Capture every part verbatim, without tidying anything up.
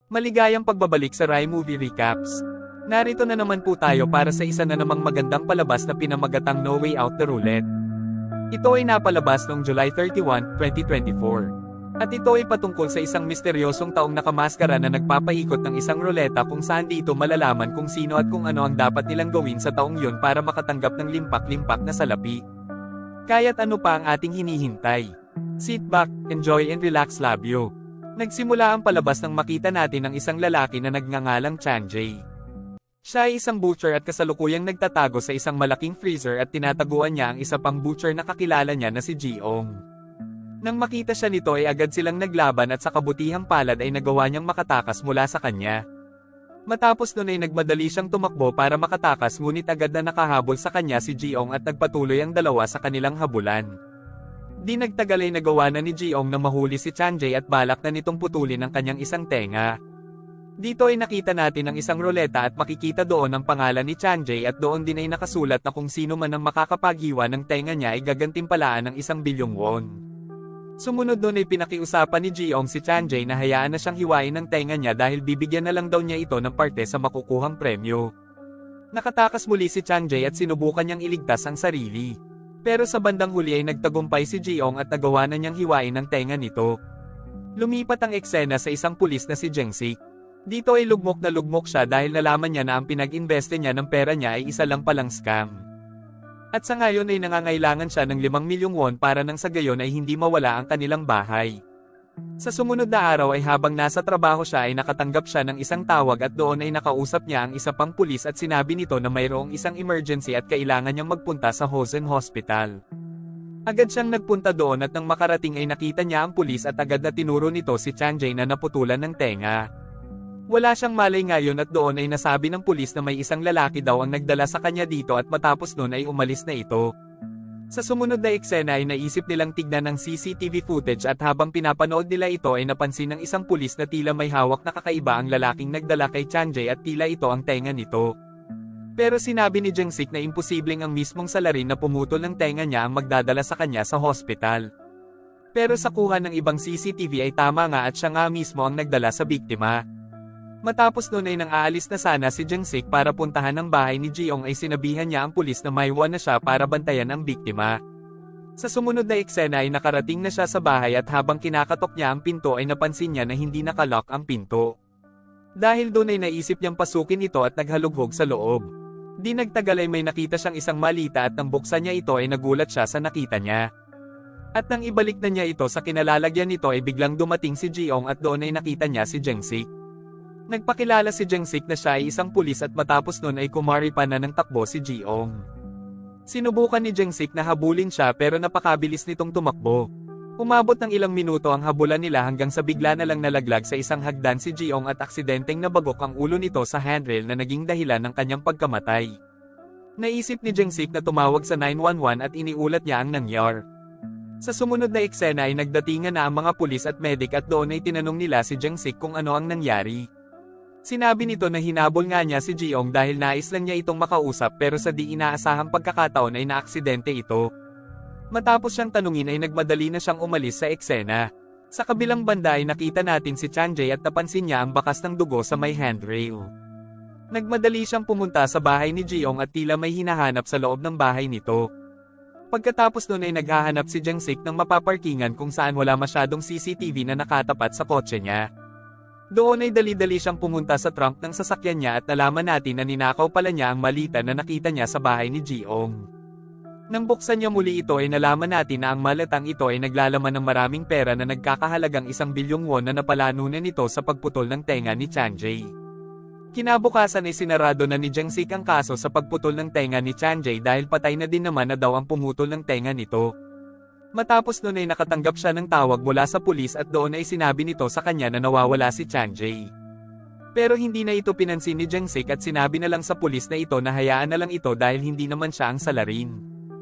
Maligayang pagbabalik sa Rai Movie Recaps. Narito na naman po tayo para sa isa na namang magandang palabas na pinamagatang No Way Out The Roulette. Ito ay napalabas noong July thirty-first, twenty twenty-four. At ito ay patungkol sa isang misteryosong taong nakamaskara na nagpapaikot ng isang ruleta kung saan dito malalaman kung sino at kung ano ang dapat nilang gawin sa taong yun para makatanggap ng limpak-limpak na salapi. Kaya't ano pa ang ating hinihintay? Sit back, enjoy and relax labyo. Nagsimula ang palabas nang makita natin ang isang lalaki na nagngangalang Chanjay. Siya ay isang butcher at kasalukuyang nagtatago sa isang malaking freezer at tinataguan niya ang isa pang butcher na kakilala niya na si Jiong. Nang makita siya nito ay agad silang naglaban at sa kabutihang palad ay nagawa niyang makatakas mula sa kanya. Matapos nun ay nagmadali siyang tumakbo para makatakas ngunit agad na nakahabol sa kanya si Jiong at nagpatuloy ang dalawa sa kanilang habulan. Di nagtagal ay nagawa na ni Jiong na mahuli si Chanjay at balak na nitong putulin ang kanyang isang tenga. Dito ay nakita natin ang isang ruleta at makikita doon ang pangalan ni Chanjay at doon din ay nakasulat na kung sino man ang makakapaghiwa ng tenga niya ay gagantimpalaan ng isang bilyong won. Sumunod doon ay pinakiusapan ni Jiong si Chanjay na hayaan na siyang hiwain ng tenga niya dahil bibigyan na lang daw niya ito ng parte sa makukuhang premyo. Nakatakas muli si Chanjay at sinubukan niyang iligtas ang sarili. Pero sa bandang huli ay nagtagumpay si Jiong at nagawa na niyang hiwain ang tenga nito. Lumipat ang eksena sa isang pulis na si Jengsik. Dito ay lugmok na lugmok siya dahil nalaman niya na ang pinag-investe niya ng pera niya ay isa lang palang scam. At sa ngayon ay nangangailangan siya ng limang milyong won para nang sa gayon ay hindi mawala ang kanilang bahay. Sa sumunod na araw ay habang nasa trabaho siya ay nakatanggap siya ng isang tawag at doon ay nakausap niya ang isa pang pulis at sinabi nito na mayroong isang emergency at kailangan niyang magpunta sa Hosen Hospital. Agad siyang nagpunta doon at nang makarating ay nakita niya ang pulis at agad na tinuro nito si Chanjay na naputulan ng tenga. Wala siyang malay ngayon at doon ay nasabi ng pulis na may isang lalaki daw ang nagdala sa kanya dito at matapos nun ay umalis na ito. Sa sumunod na eksena ay naisip nilang tignan ng C C T V footage at habang pinapanood nila ito ay napansin ng isang pulis na tila may hawak na kakaiba ang lalaking nagdala kay Chanjay at tila ito ang tenga nito. Pero sinabi ni Jengsik na imposibleng ang mismong salarin na pumutol ng tenga niya ang magdadala sa kanya sa hospital. Pero sa kuha ng ibang C C T V ay tama nga at siya nga mismo ang nagdala sa biktima. Matapos nun ay nang aalis na sana si Jengsik para puntahan ang bahay ni Jiong ay sinabihan niya ang pulis na may wan na siya para bantayan ang biktima. Sa sumunod na eksena ay nakarating na siya sa bahay at habang kinakatok niya ang pinto ay napansin niya na hindi nakalock ang pinto. Dahil doon ay naisip niyang pasukin ito at naghalughog sa loob. Di nagtagal ay may nakita siyang isang malita at nang buksan niya ito ay nagulat siya sa nakita niya. At nang ibalik na niya ito sa kinalalagyan nito ay biglang dumating si Jiong at doon ay nakita niya si Jengsik. Nagpakilala si Jengsik na siya ay isang pulis at matapos nun ay kumari pa na ng takbo si Jiong. Sinubukan ni Jengsik na habulin siya pero napakabilis nitong tumakbo. Umabot ng ilang minuto ang habulan nila hanggang sa bigla na lang nalaglag sa isang hagdan si Jiong at aksidenteng nabagok ang ulo nito sa handrail na naging dahilan ng kanyang pagkamatay. Naisip ni Jengsik na tumawag sa nine one one at iniulat niya ang nangyari. Sa sumunod na eksena ay nagdatingan na ang mga pulis at medic at doon ay tinanong nila si Jengsik kung ano ang nangyari. Sinabi nito na hinabol nga niya si Jiong dahil nais lang niya itong makausap pero sa di inaasahang pagkakataon ay naaksidente ito. Matapos siyang tanungin ay nagmadali na siyang umalis sa eksena. Sa kabilang banda ay nakita natin si Chanjay at napansin niya ang bakas ng dugo sa may handrail. Nagmadali siyang pumunta sa bahay ni Jiong at tila may hinahanap sa loob ng bahay nito. Pagkatapos nun ay naghahanap si Jengsik ng mapaparkingan kung saan wala masyadong C C T V na nakatapat sa kotse niya. Doon ay dali-dali siyang pumunta sa trunk ng sasakyan niya at nalaman natin na ninakaw pala niya ang malita na nakita niya sa bahay ni Jiong. Nang buksan niya muli ito ay nalaman natin na ang malatang ito ay naglalaman ng maraming pera na nagkakahalagang isang bilyong won na napalanunan nito sa pagputol ng tenga ni Chanjay. Kinabukasan ay sinarado na ni Jengsik ang kaso sa pagputol ng tenga ni Chanjay dahil patay na din naman na daw ang pumutol ng tenga nito. Matapos nun ay nakatanggap siya ng tawag mula sa pulis at doon ay sinabi nito sa kanya na nawawala si Chanjay. Pero hindi na ito pinansin ni Jengsik at sinabi na lang sa pulis na ito na hayaan na lang ito dahil hindi naman siya ang salarin.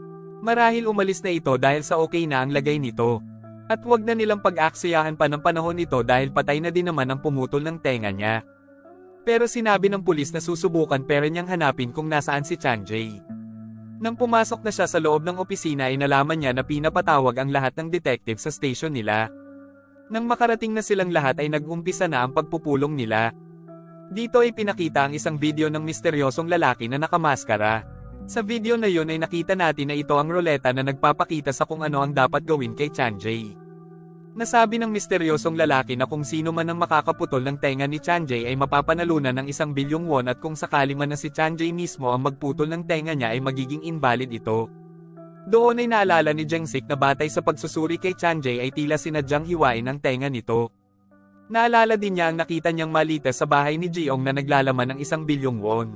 Marahil umalis na ito dahil sa okay na ang lagay nito. At wag na nilang pag-aksiyahan pa ng panahon nito dahil patay na din naman ang pumutol ng tenga niya. Pero sinabi ng pulis na susubukan pero niyang hanapin kung nasaan si Chanjay. Nang pumasok na siya sa loob ng opisina ay nalaman niya na pinapatawag ang lahat ng detective sa station nila. Nang makarating na silang lahat ay nag-umpisa na ang pagpupulong nila. Dito ay pinakita ang isang video ng misteryosong lalaki na nakamaskara. Sa video na yun ay nakita natin na ito ang ruleta na nagpapakita sa kung ano ang dapat gawin kay Chanjay. Nasabi ng misteryosong lalaki na kung sino man ang makakaputol ng tenga ni Chanjay ay mapapanalunan ng isang bilyong won at kung sakali man na si Chanjay mismo ang magputol ng tenga niya ay magiging invalid ito. Doon ay naalala ni Jengsik na batay sa pagsusuri kay Chanjay ay tila sinadyang hiwain ang tenga nito. Naalala din niya ang nakita niyang malita sa bahay ni Jeong na naglalaman ng isang bilyong won.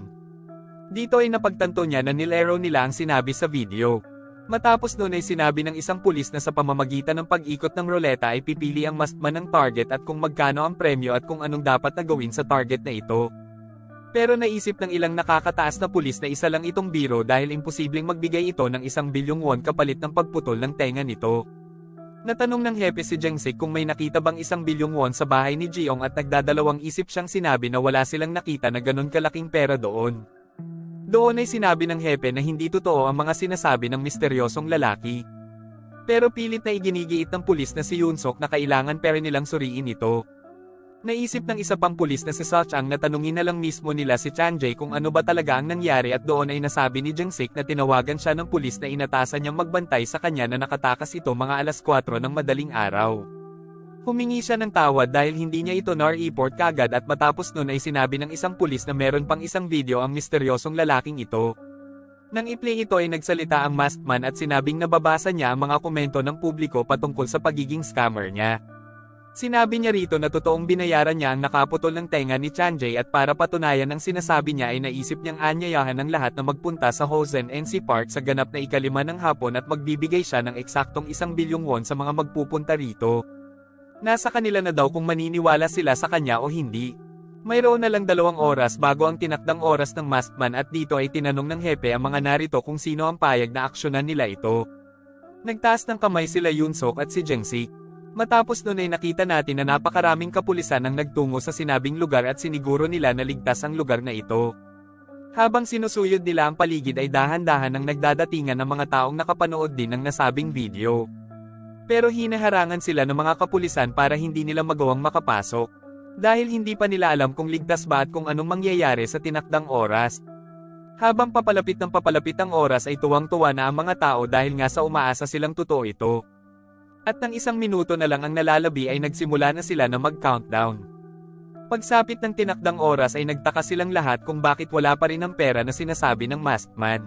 Dito ay napagtanto niya na nilero nila ang sinabi sa video. Matapos noon ay sinabi ng isang pulis na sa pamamagitan ng pag-ikot ng ruleta ay pipili ang maskman ng target at kung magkano ang premyo at kung anong dapat na gawin sa target na ito. Pero naisip ng ilang nakakataas na pulis na isa lang itong biro dahil imposibleng magbigay ito ng isang bilyong won kapalit ng pagputol ng tenga nito. Natanong ng hepe si Jengsik kung may nakita bang isang bilyong won sa bahay ni Jeong at nagdadalawang isip siyang sinabi na wala silang nakita na ganun kalaking pera doon. Doon ay sinabi ng hepe na hindi totoo ang mga sinasabi ng misteryosong lalaki. Pero pilit na iginigiit ng pulis na si Yoonsok na kailangan pera nilang suriin ito. Naisip ng isa pang pulis na si Sachang na tanungin na lang mismo nila si Chanjay kung ano ba talaga ang nangyari at doon ay nasabi ni Jengsik na tinawagan siya ng pulis na inatasan niyang magbantay sa kanya na nakatakas ito mga alas kwatro ng madaling araw. Humingi siya ng tawad dahil hindi niya ito na-report kagad at matapos nun ay sinabi ng isang pulis na meron pang isang video ang misteryosong lalaking ito. Nang i-play ito ay nagsalita ang masked man at sinabing nababasa niya ang mga komento ng publiko patungkol sa pagiging scammer niya. Sinabi niya rito na totoong binayaran niya ang nakaputol ng tenga ni Chanjay at para patunayan ang sinasabi niya ay naisip niyang anyayahan ng lahat na magpunta sa Hosen N C Park sa ganap na ikalima ng hapon at magbibigay siya ng eksaktong isang bilyong won sa mga magpupunta rito. Nasa kanila na daw kung maniniwala sila sa kanya o hindi. Mayroon na lang dalawang oras bago ang tinakdang oras ng masked man at dito ay tinanong ng hepe ang mga narito kung sino ang payag na aksyonan nila ito. Nagtaas ng kamay sila Yoonsok at si Jengsik. Matapos nun ay nakita natin na napakaraming kapulisan ang nagtungo sa sinabing lugar at siniguro nila na ligtas ang lugar na ito. Habang sinusuyod nila ang paligid ay dahan-dahan ang nagdadatingan ng mga taong nakapanood din ng nasabing video. Pero hinaharangan sila ng mga kapulisan para hindi nila magawang makapasok. Dahil hindi pa nila alam kung ligtas ba at kung anong mangyayari sa tinakdang oras. Habang papalapit ng papalapit ang oras ay tuwang-tuwa na ang mga tao dahil nga sa umaasa silang totoo ito. At nang isang minuto na lang ang nalalabi ay nagsimula na sila na mag-countdown. Pagsapit ng tinakdang oras ay nagtaka silang lahat kung bakit wala pa rin ang pera na sinasabi ng masked man.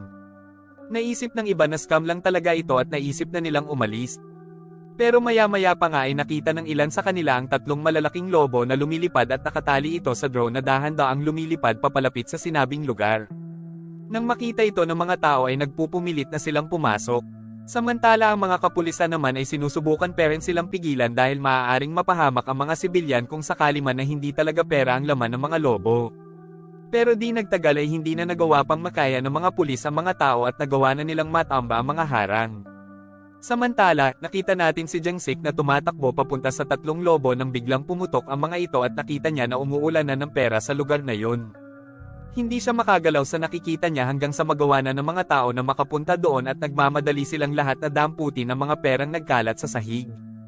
Naisip ng iba na scam lang talaga ito at naisip na nilang umalis. Pero maya-maya pa nga ay nakita ng ilan sa kanila ang tatlong malalaking lobo na lumilipad at nakatali ito sa drone na dahan-daang lumilipad papalapit sa sinabing lugar. Nang makita ito ng mga tao ay nagpupumilit na silang pumasok. Samantala ang mga kapulisan naman ay sinusubukan pa rin silang pigilan dahil maaaring mapahamak ang mga sibilyan kung sakali man na hindi talaga pera ang laman ng mga lobo. Pero di nagtagal ay hindi na nagawa pang makaya ng mga pulis ang mga tao at nagawa na nilang matamba ang mga harang. Samantala, nakita natin si Jengsik na tumatakbo papunta sa tatlong lobo nang biglang pumutok ang mga ito at nakita niya na umuulan na ng pera sa lugar na yun. Hindi siya makagalaw sa nakikita niya hanggang sa magawa na ng mga tao na makapunta doon at nagmamadali silang lahat na damputin ang mga perang nagkalat sa sahig.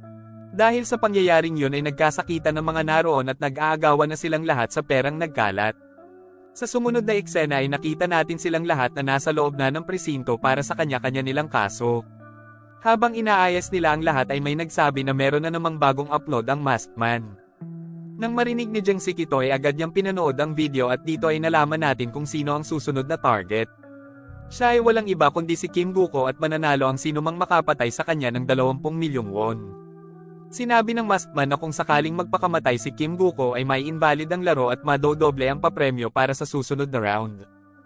Dahil sa pangyayaring yun ay nagkasakitan ng mga naroon at nag-aagawan na silang lahat sa perang nagkalat. Sa sumunod na eksena ay nakita natin silang lahat na nasa loob na ng presinto para sa kanya-kanya nilang kaso. Habang inaayos nila ang lahat ay may nagsabi na meron na namang bagong upload ang masked man. Nang marinig ni Jengsik ito ay agad niyang pinanood ang video at dito ay nalaman natin kung sino ang susunod na target. Siya ay walang iba kundi si Kim Guko at mananalo ang sino mang makapatay sa kanya ng dalawampung milyong won. Sinabi ng masked man na kung sakaling magpakamatay si Kim Guko ay may invalid ang laro at madodoble ang papremyo para sa susunod na round.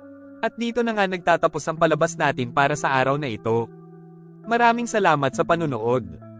At dito na nga nagtatapos ang palabas natin para sa araw na ito. Maraming salamat sa panunood.